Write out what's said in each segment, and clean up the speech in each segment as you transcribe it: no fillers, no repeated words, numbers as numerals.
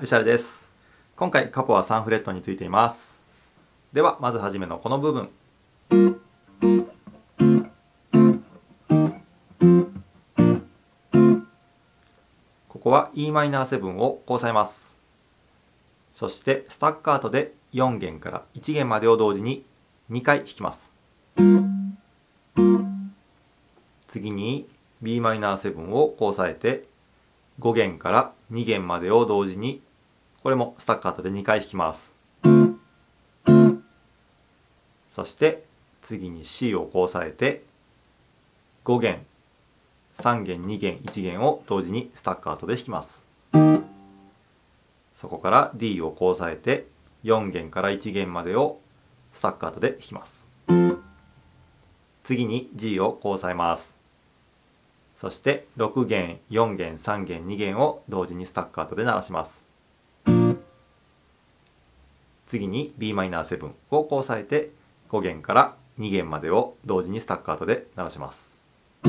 シャルです。今回カポは3フレットについています。ではまずはじめのこの部分。ここは Em7 をこう押さえます。そしてスタッカートで4弦から1弦までを同時に2回弾きます。次に Bm7 をこう押さえて5弦から2弦までを同時にこれもスタッカートで2回弾きます。そして次に C をこう押さえて5弦、3弦、2弦、1弦を同時にスタッカートで弾きます。そこから D をこう押さえて4弦から1弦までをスタッカートで弾きます。次に G をこう押さえます。そして6弦、4弦、3弦、2弦を同時にスタッカートで鳴らします。次に Bm7 をこう押さえて5弦から2弦までを同時にスタッカートで鳴らします。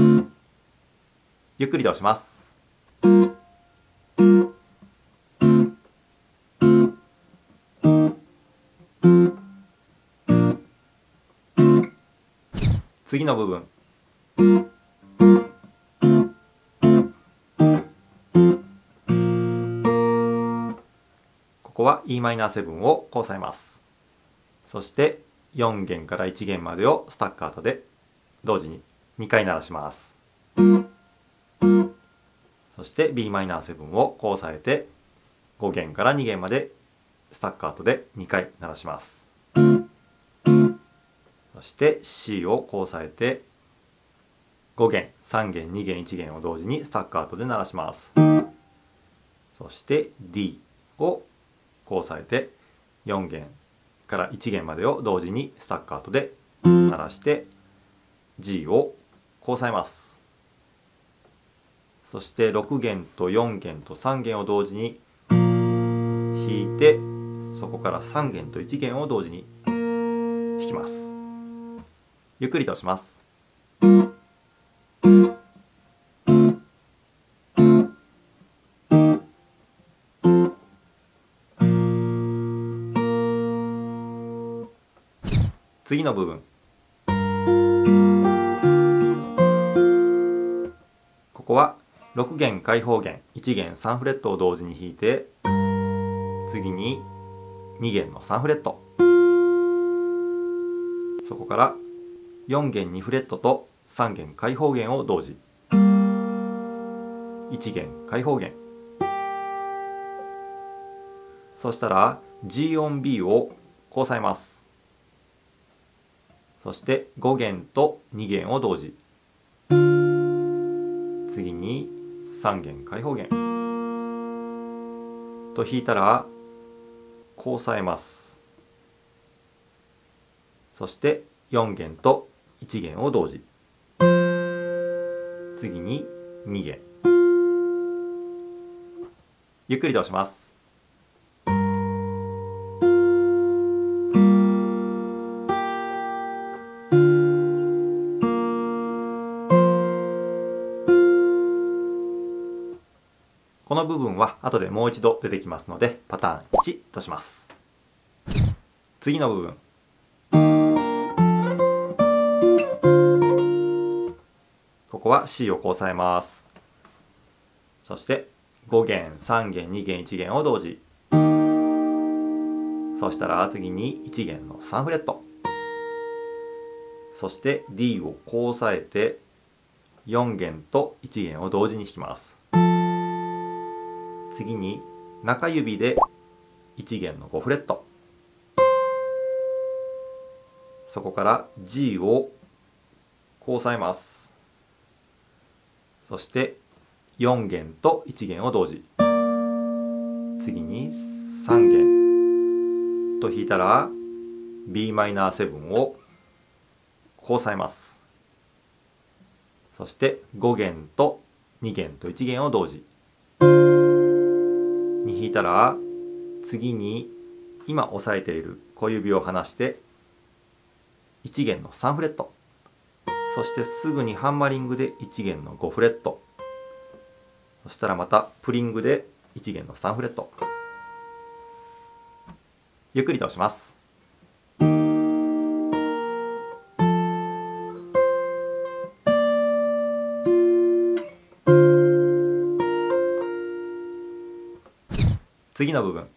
ゆっくりと押します。次の部分。ここは Em7 をこう押さえます。そして4弦から1弦までをスタッカートで同時に2回鳴らします。そして Bm7 をこう押さえて5弦から2弦までスタッカートで2回鳴らします。そして C をこう押さえて5弦、3弦、2弦、1弦を同時にスタッカートで鳴らします。そして D をこう押さえて4弦から1弦までを同時にスタッカートで鳴らして G をこう押さえます。そして6弦と4弦と3弦を同時に弾いて、そこから3弦と1弦を同時に弾きます。ゆっくりと押します。次の部分。ここは6弦開放弦、1弦3フレットを同時に弾いて、次に2弦の3フレット。そこから4弦2フレットと3弦開放弦を同時。1弦開放弦。そしたら G 音 B をこう押さえます。そして5弦と2弦を同時。次に3弦開放弦と弾いたらこう押さえます。そして4弦と1弦を同時。次に2弦。ゆっくりと押します。この部分は後でもう一度出てきますのでパターン1とします。次の部分。ここは C をこう押さえます。そして5弦、3弦、2弦、1弦を同時。そしたら次に1弦の3フレット。そして D をこう押さえて4弦と1弦を同時に弾きます。次に中指で1弦の5フレット。そこから G をこう押さえます。そして4弦と1弦を同時。次に3弦と弾いたら Bm7 をこう押さえます。そして5弦と2弦と1弦を同時に弾いたら、次に今押さえている小指を離して1弦の3フレット。そしてすぐにハンマリングで1弦の5フレット。そしたらまたプリングで1弦の3フレット。 ゆっくりと押します。次の部分。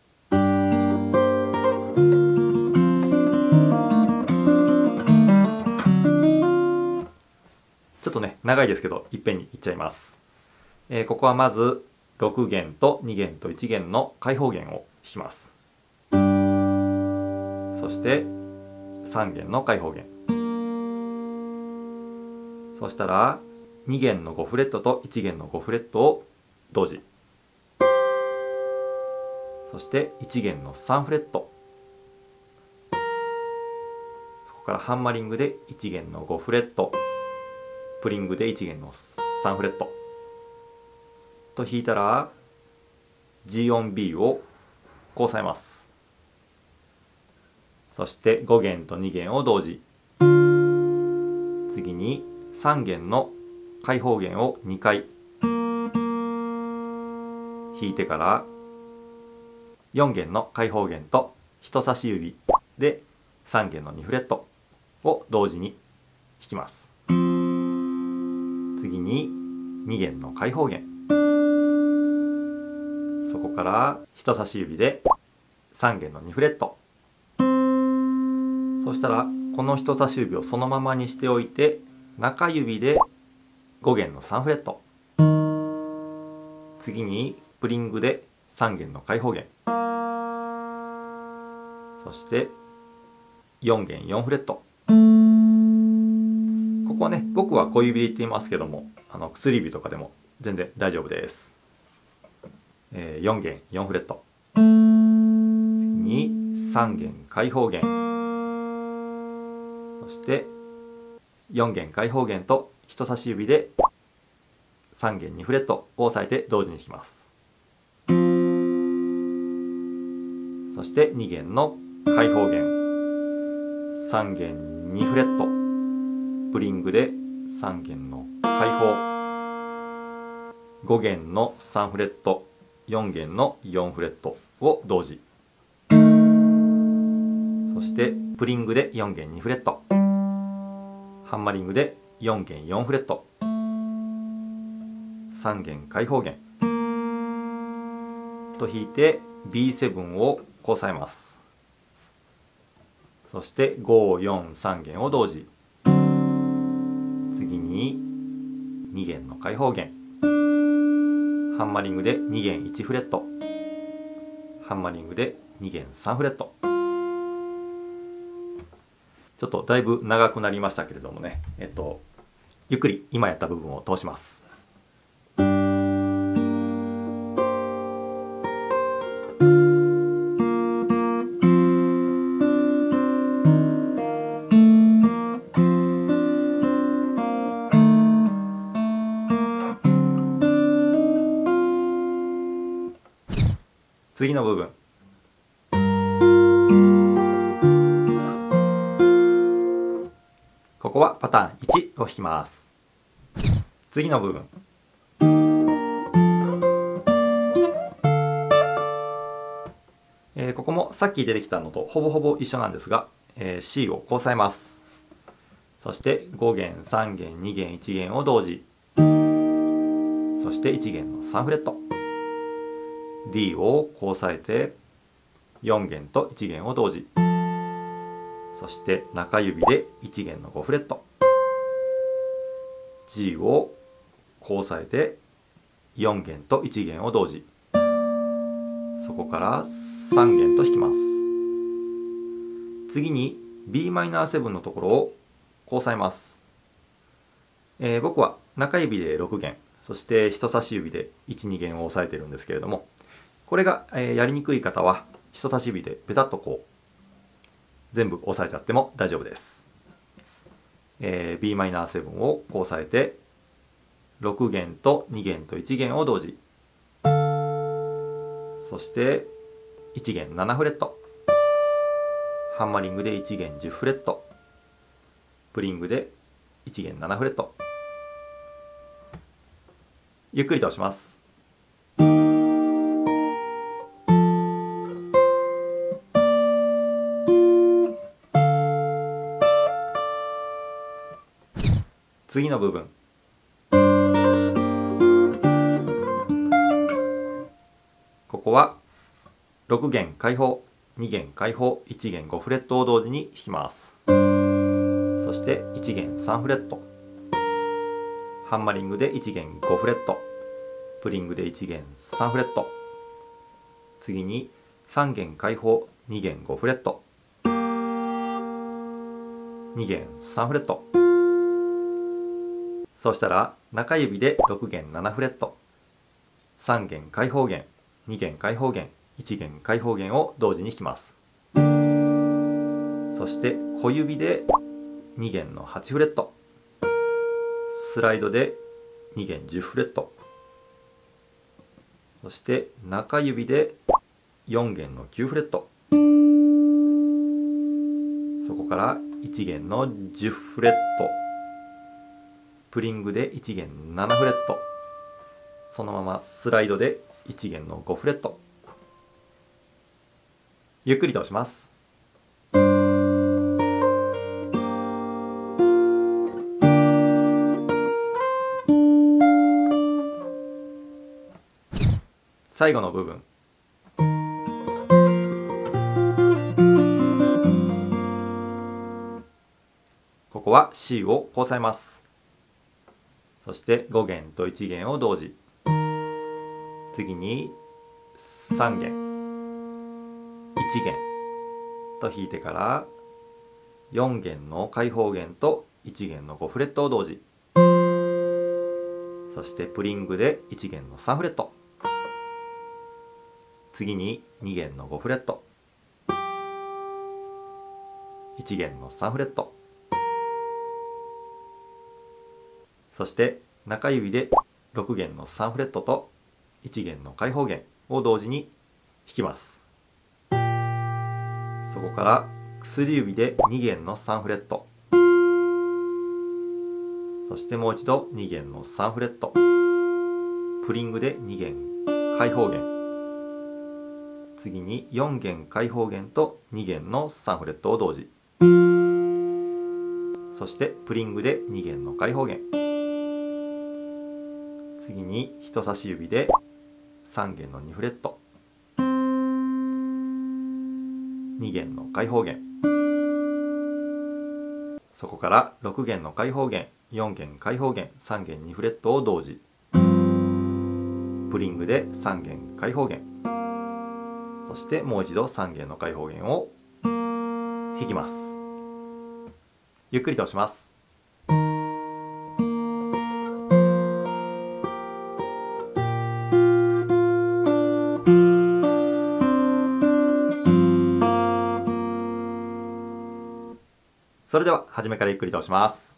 ちょっとね、長いですけど、いっぺんにいっちゃいます。ここはまず、6弦と2弦と1弦の開放弦を弾きます。そして、3弦の開放弦。そしたら、2弦の5フレットと1弦の5フレットを同時。そして1弦の3フレット。そこからハンマリングで1弦の5フレット。プリングで1弦の3フレット。と弾いたら G 音 B をこう押さえます。そして5弦と2弦を同時。次に3弦の開放弦を2回弾いてから4弦の開放弦と人差し指で3弦の2フレットを同時に弾きます。次に2弦の開放弦、そこから人差し指で3弦の2フレット。そしたらこの人差し指をそのままにしておいて中指で5弦の3フレット。次にプリングで3弦の開放弦、そして4弦4フレット。ここはね、僕は小指で言っていますけども、薬指とかでも全然大丈夫です。4弦4フレット。次に3弦開放弦、そして4弦開放弦と人差し指で3弦2フレットを押さえて同時に弾きます。そして2弦の開放弦、3弦2フレット、プリングで3弦の開放、5弦の3フレット、4弦の4フレットを同時。そしてプリングで4弦2フレット、ハンマリングで4弦4フレット、3弦開放弦と弾いて B7 をこう押さえます。そして543弦を同時。次に2弦の開放弦、ハンマリングで2弦1フレット、ハンマリングで2弦3フレット。ちょっとだいぶ長くなりましたけれどもね、ゆっくり今やった部分を通します。次の部分。ここはパターン1を弾きます。次の部分。ここもさっき出てきたのとほぼほぼ一緒なんですが、C をこう押さえます。そして5弦、3弦、2弦、1弦を同時。そして1弦の3フレット。D をこう押さえて4弦と1弦を同時。そして中指で1弦の5フレット。G をこう押さえて4弦と1弦を同時。そこから3弦と弾きます。次に Bm7 のところをこう押さえます。僕は中指で6弦、そして人差し指で1、2弦を押さえているんですけれども、これがやりにくい方は人差し指でペタッとこう全部押さえちゃっても大丈夫です。Bm7 をこう押さえて6弦と2弦と1弦を同時。そして1弦7フレット。ハンマリングで1弦10フレット。プリングで1弦7フレット。ゆっくりと押します。 次の部分。ここは6弦開放、2弦開放、1弦5フレットを同時に弾きます。そして1弦3フレット、ハンマリングで1弦5フレット、プリングで1弦3フレット、次に3弦開放、2弦5フレット、2弦3フレット、そしたら中指で6弦7フレット、3弦開放弦、2弦開放弦、1弦開放弦を同時に弾きます。そして小指で2弦の8フレット、スライドで2弦10フレット、そして中指で4弦の9フレット、そこから1弦の10フレット、プリングで1弦7フレット、そのままスライドで1弦の5フレット。ゆっくりと押します。最後の部分。ここは C をこう押さえます。そして5弦と1弦を同時。次に3弦、1弦と弾いてから4弦の開放弦と1弦の5フレットを同時。そしてプリングで1弦の3フレット。次に2弦の5フレット。1弦の3フレット。そして中指で6弦の3フレットと1弦の開放弦を同時に弾きます。そこから薬指で2弦の3フレット、そしてもう一度2弦の3フレット、プリングで2弦開放弦、次に4弦開放弦と2弦の3フレットを同時、そしてプリングで2弦の開放弦、次に人差し指で3弦の2フレット、2弦の開放弦、そこから6弦の開放弦、4弦開放弦、3弦2フレットを同時、プリングで3弦開放弦、そしてもう一度3弦の開放弦を弾きます。ゆっくりと押します。それでは初めからゆっくりと押します。